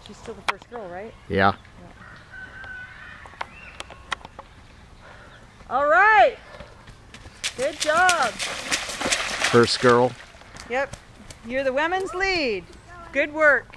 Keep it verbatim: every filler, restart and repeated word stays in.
She's still the first girl, right? Yeah. Yeah. All right. Good job. First girl. Yep. You're the women's lead. Good work.